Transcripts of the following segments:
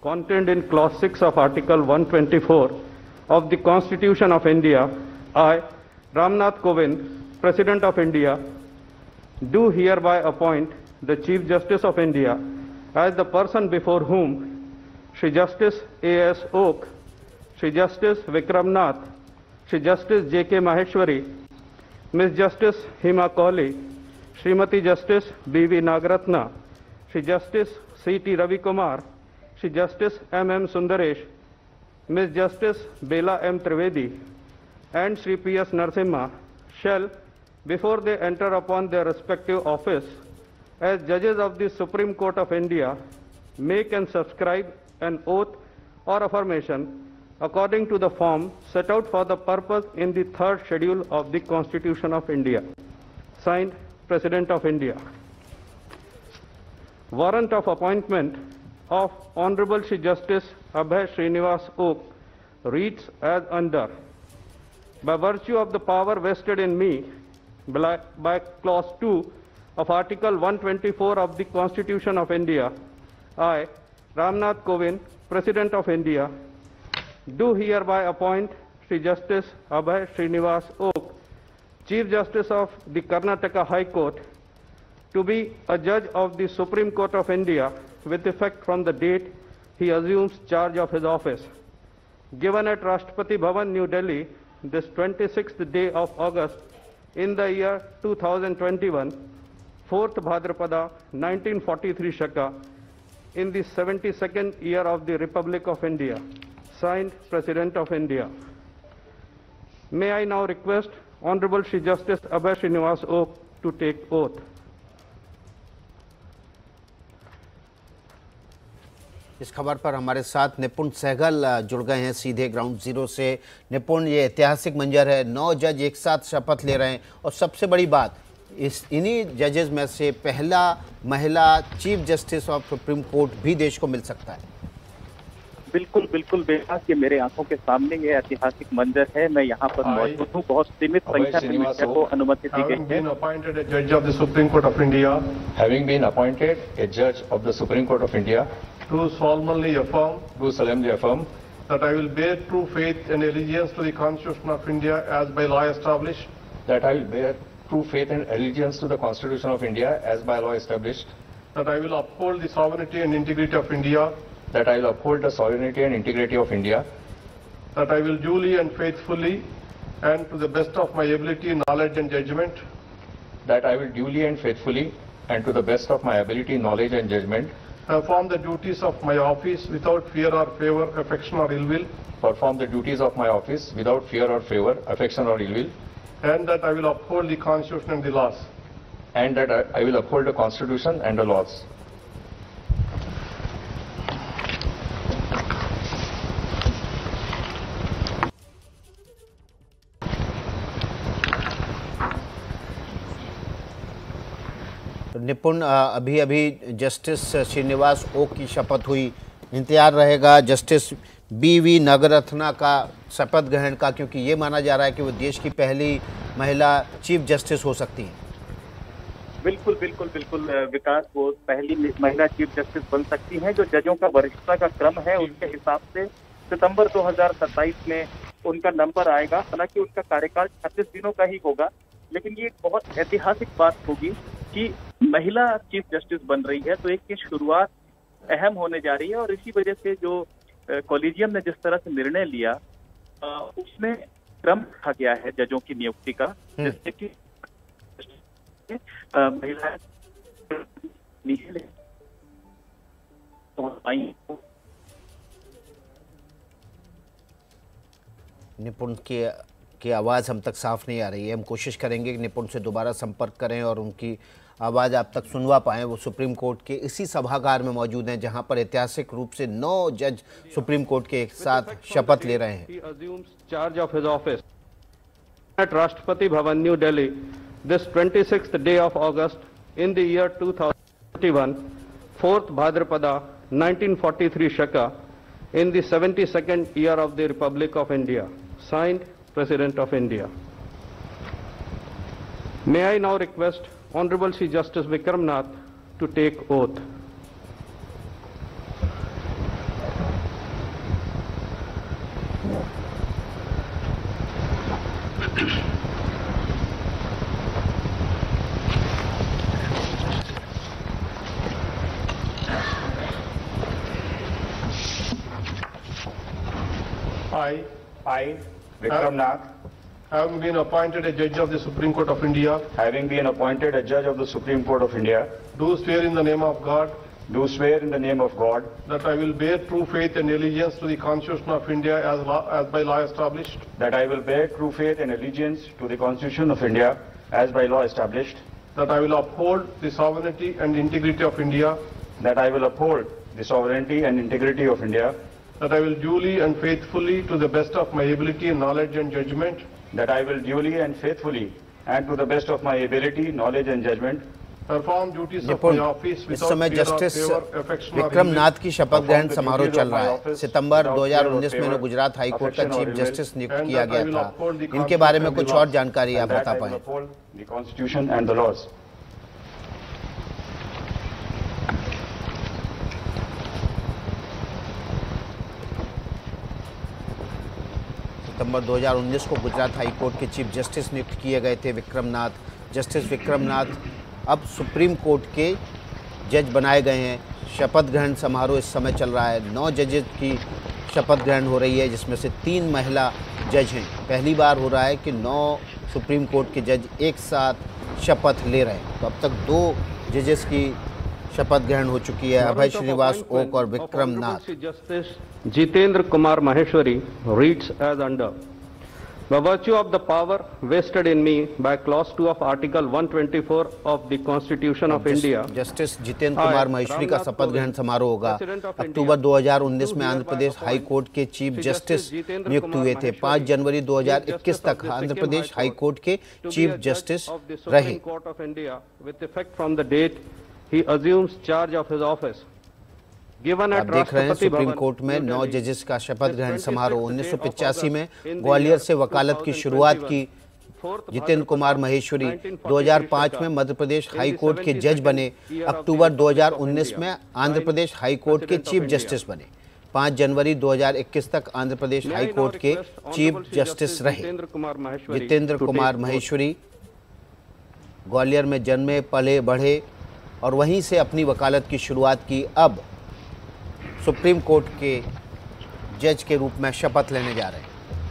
contained in Clause 6 of Article 124 of the Constitution of India, I, Ramnath Kovind, President of India, do hereby appoint the Chief Justice of India as the person before whom Shri Justice A.S. Oak, Shri Justice Vikram Nath, Shri Justice J.K. Maheshwari, Ms. Justice Hima Kohli, Srimati Justice B.V. Nagaratna, Shri Justice C.T. Ravi Kumar, Shri Justice M.M. Sundaresh, Ms. Justice Bela M. Trivedi, and Shri P.S. Narasimha shall, before they enter upon their respective office as judges of the Supreme Court of India, make and subscribe an oath or affirmation according to the form set out for the purpose in the third schedule of the Constitution of India. Signed, President of India. Warrant of appointment of Honorable Shri Justice Abhay Srinivas Oak reads as under. By virtue of the power vested in me by Clause 2 of Article 124 of the Constitution of India, I, Ramnath Kovind, President of India, do hereby appoint Shri Justice Abhay Srinivas Oak, Chief Justice of the Karnataka High Court, to be a judge of the Supreme Court of India with effect from the date he assumes charge of his office. Given at Rashtrapati Bhavan, New Delhi, this 26th day of August in the year 2021, 4th Bhadrapada 1943 Shaka, in the 72nd year of the Republic of India. Signed, President of India. May I now request Honorable Shri Justice Abhay Srinivas Oak to take oath. इस खबर पर हमारे साथ निपुण सहगल जुड़ गए हैं सीधे ग्राउंड जीरो से। निपुण, ये ऐतिहासिक मंजर है, 9 जज एक साथ शपथ ले रहे हैं और सबसे बड़ी बात, इन्हीं जजेस में से पहला महिला chief justice of supreme court भी देश को मिल सकता है। बिल्कुल बिल्कुल बेहद, ये मेरे आंखों के सामने ये ऐतिहासिक मंजर है। मैं यहाँ पर मौजूद हूँ। बहुत सीमित संख्या में मीडिया को अनुमति दी गई है। Appointed a judge of the Supreme Court of India, having been appointed a judge of the Supreme Court of India, do solemnly affirm that I will bear true faith and allegiance to the Constitution of India as by law established. That I will bear true faith and allegiance to the Constitution of India as by law established. That I will uphold the sovereignty and integrity of India. That I will uphold the sovereignty and integrity of India. That I will duly and faithfully and to the best of my ability, knowledge and judgment. That I will duly and faithfully and to the best of my ability, knowledge and judgment. Perform the duties of my office without fear or favor, affection or ill will. Perform the duties of my office without fear or favor, affection or ill will. And that I will uphold the Constitution and the laws. And that I will uphold the Constitution and the laws. निपुण, अभी justice Srinivas okay की शपथ हुई, इंतजार रहेगा justice BV. Nagarathna का शपथ ग्रहण का, क्योंकि ये माना जा रहा है कि वो देश की पहली महिला चीफ जस्टिस हो सकती हैं। बिल्कुल बिल्कुल बिल्कुल विकास, वो पहली महिला चीफ जस्टिस बन सकती हैं। जो जजों का वरिष्ठता का क्रम है उसके हिसाब से सितंबर 2027 में उनका नंबर आएगा। हालांकि उनका कार्यकाल 36 दिनों का ही होगा, लेकिन ये बहुत ऐतिहासिक बात होगी कि महिला चीफ जस्टिस बन रही है, तो एक की शुरुआत अहम होने जा रही है। और इसी वजह से जो कॉलेजियम ने जिस तरह से निर्णय लिया उसमें क्रम रखा गया है जजों की नियुक्ति का, जिससे कि महिला निपुण की आवाज़ हम तक साफ नहीं आ रही है। हम कोशिश करेंगे कि निपुण से दोबारा संपर्क करें और उनकी आवाज़ आप तक सुनवा पाएँ। वो सुप्रीम कोर्ट के इसी सभागार में मौजूद हैं जहां पर ऐतिहासिक रूप से 9 जज सुप्रीम कोर्ट के एक साथ शपथ ले रहे हैं। Charge of his office at Rashtrapati Bhavan, new Delhi, this 26th day of August in the year 2021, 4th Bhadrapada 1943 Shaka, in the 72nd year of the Republic of India. Signed, President of India. May I now request Honorable Shri Justice Vikram Nath to take oath. I, Vikram Nath, having been appointed a judge of the Supreme Court of India, having been appointed a judge of the Supreme Court of India, do swear in the name of God do swear in the name of God that I will bear true faith and allegiance to the Constitution of India as by law established, that I will bear true faith and allegiance to the Constitution of India as by law established, that I will uphold the sovereignty and integrity of India, that I will uphold the sovereignty and integrity of India, that I will duly and faithfully, to the best of my ability, knowledge and judgment, that I will duly and faithfully and to the best of my ability, knowledge and judgment perform duties of निपुण, my office इस without समय fear or justice favor, affection or Vikram envy, Nath की शपथ ग्रहण the समारोह duties चल of रहा my है। office September without fear or 2019 में favor, गुजरात हाई कोर्ट का affection or chief envy, justice नियुक्त and किया that I गया will था। uphold the इनके बारे में Constitution कुछ and और the जानकारी आप and that बता I will पाएं। uphold the Constitution and the laws. सितंबर 2019 को गुजरात हाई कोर्ट के चीफ जस्टिस नियुक्त किए गए थे विक्रम नाथ। जस्टिस विक्रम नाथ अब सुप्रीम कोर्ट के जज बनाए गए हैं। शपथ ग्रहण समारोह इस समय चल रहा है। 9 जजेस की शपथ ग्रहण हो रही है, जिसमें से 3 महिला जज हैं। पहली बार हो रहा है कि 9 सुप्रीम कोर्ट के जज एक साथ शपथ ले रहे हैं। तो अब तक 2 जजेस की शपथ ग्रहण हो चुकी है, अभय श्रीनिवास ओक और Vikram Nath. Justice Jitendra Kumar Maheshwari reads as under. By virtue of the power vested in me by Clause 2 of Article 124 of the Constitution of India, justice Jitendra Kumar Maheshwari का शपथ ग्रहण समारोह होगा। अक्टूबर 2019 में आंध्र प्रदेश हाई कोर्ट के चीफ जस्टिस नियुक्त हुए थे। 5 जनवरी 2021 तक आंध्र प्रदेश हाई कोर्ट के चीफ जस्टिस रहे। with effect from the date he assumes charge of his office. Given आप at देख रहे हैं Rashtrapati सुप्रीम Bhavan, कोर्ट में New 9 Delhi, जजेस का शपथ ग्रहण समारोह। 1985 में in the ग्वालियर year से वकालत की शुरुआत की 4th जितेंद्र कुमार महेश्वरी 1946 2005 में मध्य प्रदेश हाई कोर्ट के जज बने। अक्टूबर 2019 में आंध्र प्रदेश हाई कोर्ट के चीफ जस्टिस बने। 5 जनवरी 2021 तक आंध्र प्रदेश हाई कोर्ट के चीफ जस्टिस रहे। जितेंद्र कुमार महेश्वरी ग्वालियर में जन्मे, पले, बढ़े और वहीं से अपनी वकालत की शुरुआत की। अब सुप्रीम कोर्ट के जज के रूप में शपथ लेने जा रहे हैं।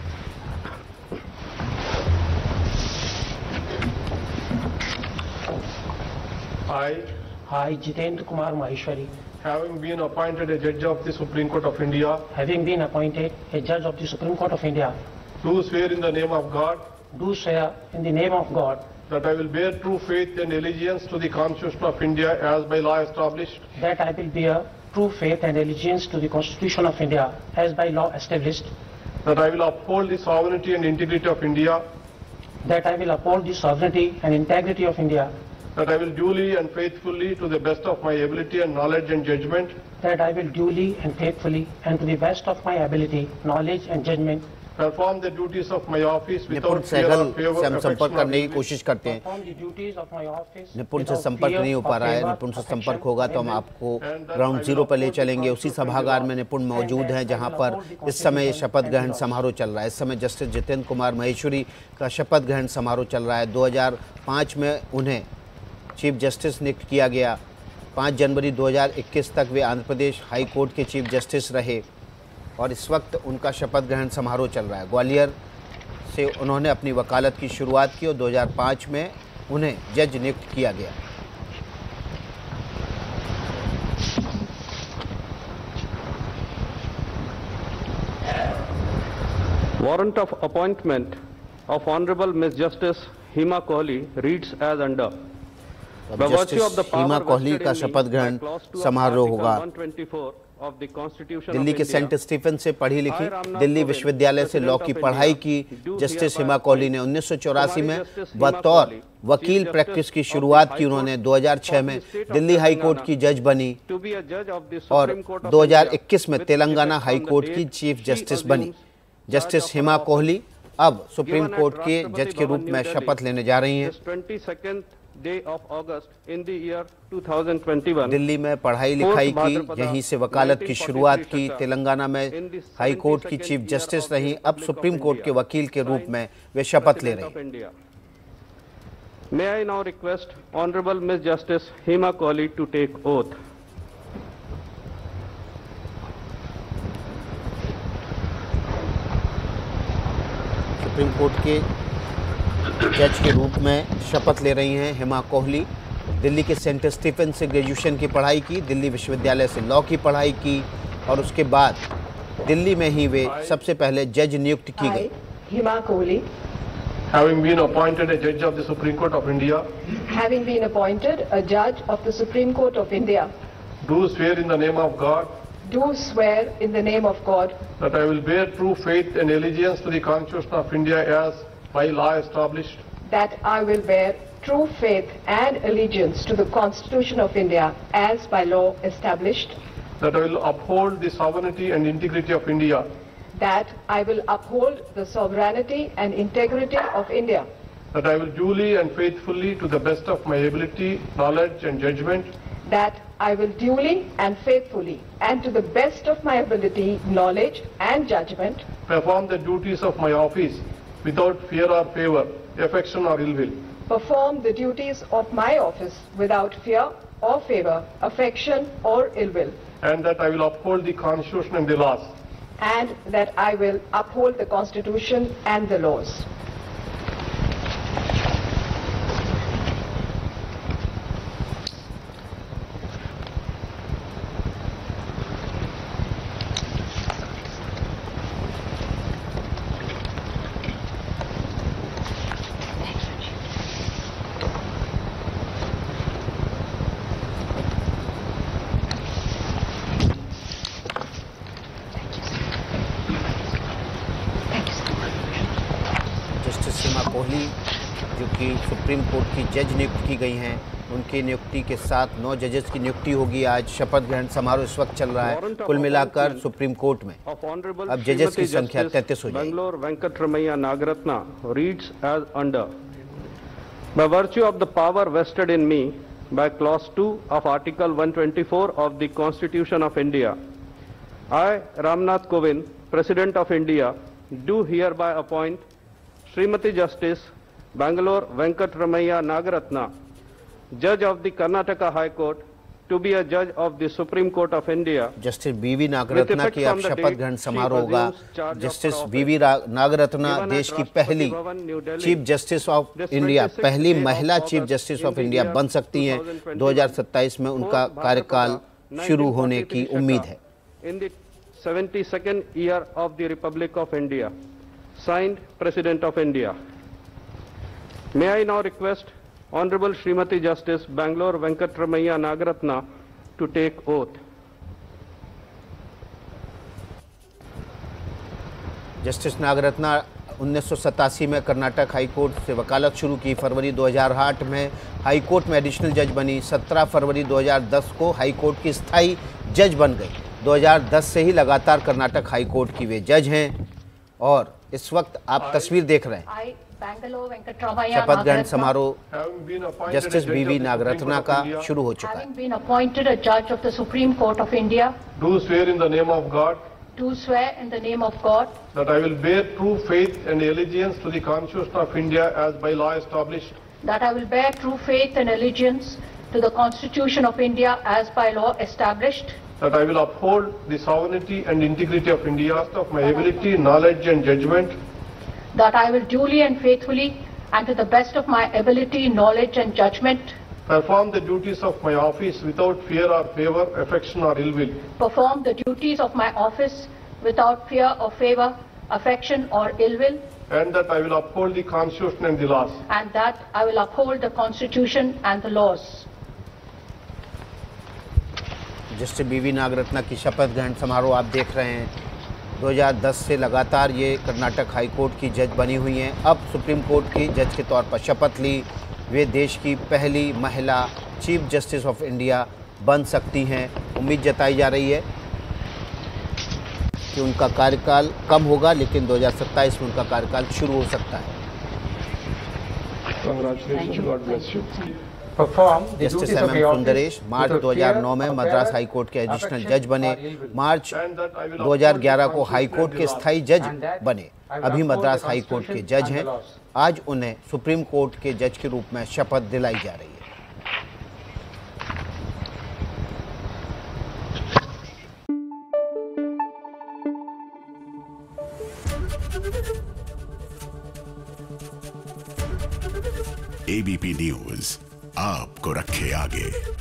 I, Jitendra Kumar Maheshwari, having been appointed a judge of the Supreme Court of India, having been appointed a judge of the Supreme Court of India, do swear in the name of God do swear in the name of God that I will bear true faith and allegiance to the Constitution of India as by law established, that I will bear true faith and allegiance to the Constitution of India as by law established, that I will uphold the sovereignty and integrity of India, that I will uphold the sovereignty and integrity of India, that I will duly and faithfully, to the best of my ability and knowledge and judgment, that I will duly and faithfully and to the best of my ability, knowledge and judgment perform the duties of my office निपुण without fear Sehgal or favor, से हम संपर्क affection or करने की envy, कोशिश करते हैं। perform the duties of my office निपुण से without संपर्क fear नहीं हो or पा रहा है। favor, निपुण से affection संपर्क होगा तो हम or आपको and that ground I zero will पर ले uphold चलेंगे। the उसी Constitution सभागार and में laws. निपुण मौजूद हैं, जहां पर इस समय शपथ ग्रहण समारोह चल रहा है। इस समय जस्टिस जितेंद्र कुमार महेश्वरी का शपथ ग्रहण समारोह चल रहा है। 2005 में उन्हें चीफ जस्टिस नियुक्त किया गया। 5 जनवरी 2021 तक वे आंध्र प्रदेश हाई कोर्ट के चीफ जस्टिस रहे और इस वक्त उनका शपथ ग्रहण समारोह चल रहा है। ग्वालियर से उन्होंने अपनी वकालत की शुरुआत की और 2005 में उन्हें जज नियुक्त किया गया। Warrant of appointment of Honorable Ms. Justice Hima Kohli reads as under. By virtue of the Hima power Kohli vested का in me शपथ by ग्रहण Clause 2 of समारोह Article होगा। 124 of the Constitution Delhi of के India, सेंट स्टीफन से पढ़ी लिखी, I, Ramnath Delhi Kovind, विश्वविद्यालय से लॉ की President of पढ़ाई India, की do justice hereby Hima Kohli ने appoint 1984 में कुमारी जस्टिस हिमा बतौर कोहली, वकील Chief प्रैक्टिस की Justice of शुरुआत the की High उन्होंने Court 2006 of में the State of Delhi high court Telangana की जज बनी to be a judge of the और Supreme Court of 2021 में India, Telangana with high effect court from की the date chief she justice बनी। assumes justice charge of Hima her office. Kohli अब supreme Given at court के Rashtrapati जज के रूप Bhavan, में New Delhi, शपथ लेने जा रही हैं। this 22nd day of August in the year 2021, Delhi में पढ़ाई लिखाई की, यहीं से वकालत की शुरुआत की, तेलंगाना में हाई कोर्ट की चीफ जस्टिस रही, अब सुप्रीम कोर्ट के वकील के रूप में वे शपथ ले रहे हैं। May I now request Honorable Ms. Justice Hima Kohli to take oath. Supreme court के जज के रूप में शपथ ले रही हैं हेमा कोहली। दिल्ली के सेंट स्टीफन से ग्रेजुएशन की पढ़ाई की, दिल्ली विश्वविद्यालय से लॉ की पढ़ाई की और उसके बाद दिल्ली में ही वे सबसे पहले जज नियुक्त की गई। Hema Kohli, having been appointed a judge of the Supreme Court of India, having been appointed a judge of the Supreme Court of India, do swear in the name of God do swear in the name of God that I will bear true faith and allegiance to the Constitution of India as by law established, that I will bear true faith and allegiance to the Constitution of India as by law established, that I will uphold the sovereignty and integrity of India, that I will uphold the sovereignty and integrity of India, that I will duly and faithfully, to the best of my ability, knowledge and judgment, that I will duly and faithfully and to the best of my ability, knowledge and judgment perform the duties of my office without fear or favor, affection or ill will, perform the duties of my office without fear or favor, affection or ill will, and that I will uphold the Constitution and the laws. and that I will uphold the Constitution and the laws. Justice Hema Kohli जो कि supreme court की जज नियुक्त की गई हैं, उनकी नियुक्ति के साथ 9 जजेस की नियुक्ति होगी। आज शपथ ग्रहण समारोह इस वक्त चल रहा है। कुल मिलाकर सुप्रीम कोर्ट में अब जजेस की संख्या 33 हो जाएगी। Bangalore Venkatramaiah Nagaratna reads as under: By virtue of the power vested in me by Clause 2 of Article 124 of the Constitution of India, I, Ramnath Kovind, President of India, do hereby appoint Srimati Justice Bangalore Venkatramaiah Nagaratna, Judge of the Karnataka High Court, to be a Judge of the Supreme Court of India. Justice B V Nagarathna की अब शपथ ग्रहण समारोह होगा। Justice B V Nagarathna देश की पहली chief justice of India, पहली महिला चीफ जस्टिस ऑफ इंडिया बन सकती हैं। 2027 में उनका कार्यकाल शुरू होने की उम्मीद है। In the 72nd year of the Republic of India, signed President of India. May I now request Honorable Srimati Justice Bangalore Venkatramaiah Nagaratna to take oath. Justice Nagarathna 1987 में कर्नाटक हाई कोर्ट से वकालत शुरू की। फरवरी 2008 में हाई कोर्ट में additional जज बनी। 17 फरवरी 2010 को हाई कोर्ट की स्थायी जज बन गई। 2010 से ही लगातार कर्नाटक हाई कोर्ट की वे जज हैं और इस वक्त आप तस्वीर देख रहे हैं। शपथ ग्रहण समारोह जस्टिस बीवी नागरत्ना का शुरू हो चुका है। Been appointed a judge of the Supreme Court of India, do swear in the name of God do swear in the name of God that I will bear true faith and allegiance to the Constitution of India as by law established, that I will bear true faith and allegiance to the Constitution of India as by law established, that I will uphold the sovereignty and integrity of India of my ability, knowledge and judgment, that I will duly and faithfully and to the best of my ability, knowledge and judgment perform the duties of my office without fear or favor, affection or ill will, perform the duties of my office without fear or favor, affection or ill will, and that I will uphold the Constitution and the laws. and that I will uphold the Constitution and the laws. Justice B V Nagarathna की शपथ ग्रहण समारोह आप देख रहे हैं। 2010 से लगातार ये कर्नाटक हाई कोर्ट की जज बनी हुई हैं। अब सुप्रीम कोर्ट की जज के तौर पर शपथ ली। वे देश की पहली महिला चीफ जस्टिस ऑफ इंडिया बन सकती हैं। उम्मीद जताई जा रही है कि उनका कार्यकाल कम होगा, लेकिन 2027 में उनका कार्यकाल शुरू हो सकता है। जस्टिस एम एम सुंदरेश मार्च 2009 में मद्रास हाई कोर्ट के एडिशनल जज बने। मार्च 2011 को हाई कोर्ट के स्थायी जज बने। अभी मद्रास हाई कोर्ट के जज हैं। आज उन्हें सुप्रीम कोर्ट के जज के रूप में शपथ दिलाई जा रही है। एबीपी न्यूज आपको रखे आगे।